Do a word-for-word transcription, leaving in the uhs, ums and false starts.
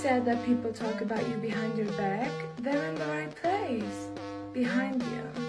said that people talk about you behind your back, they're in the right place. Behind you.